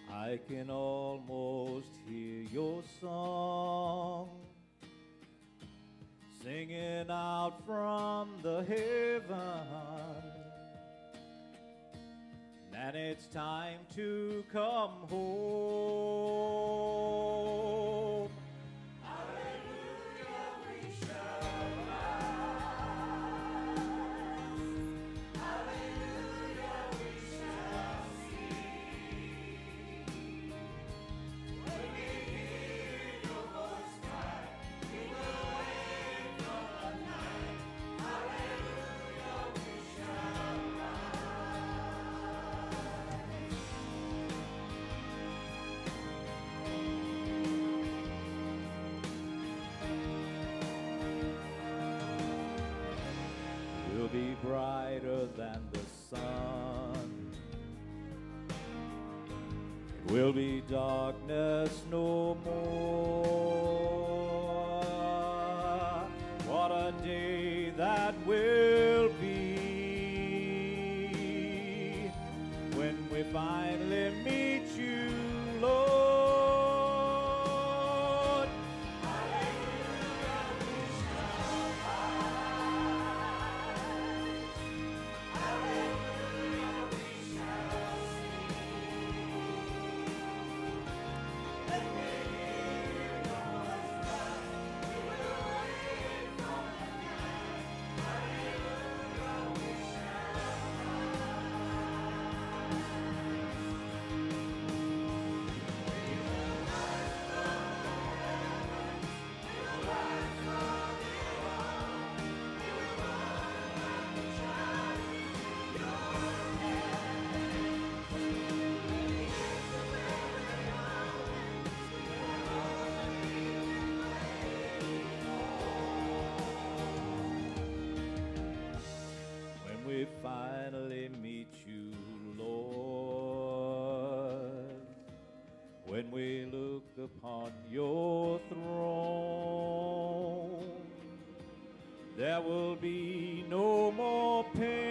I can almost hear your song singing out from the heavens, and it's time to come home. Hallelujah, we shall rise. Hallelujah, we shall sing. When we hear your voice cry, we will wake from the night. Hallelujah, we shall We'll be brighter than the sun. It will be darkness no more. What a day that will be when we finally meet you, Lord. Hallelujah, we shall rise. Hallelujah, we shall sing. When we hear your voice cry, we will wake from the night. Hallelujah, we shall When we finally meet you, Lord, when we look upon your throne, there will be no more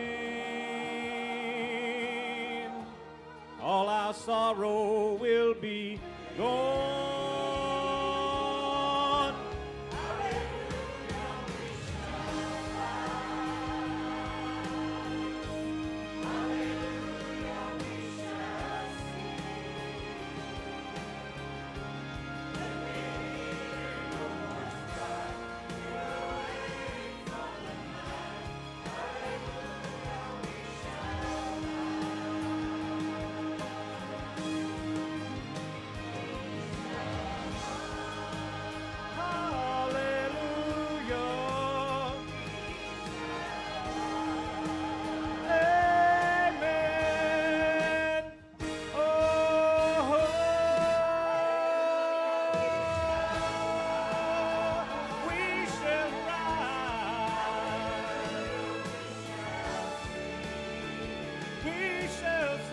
pain. All our sorrow will be gone. Hallelujah. Amen. Oh, we shall rise. We shall sing.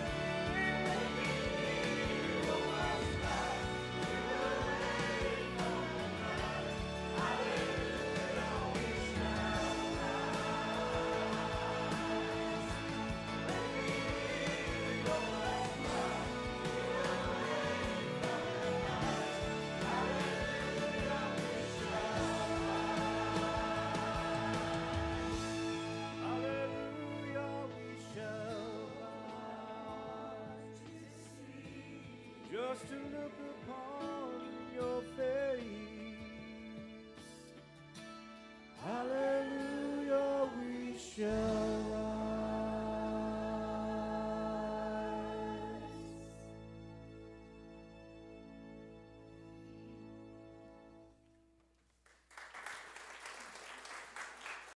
Hallelujah, we shall rise. Just to look upon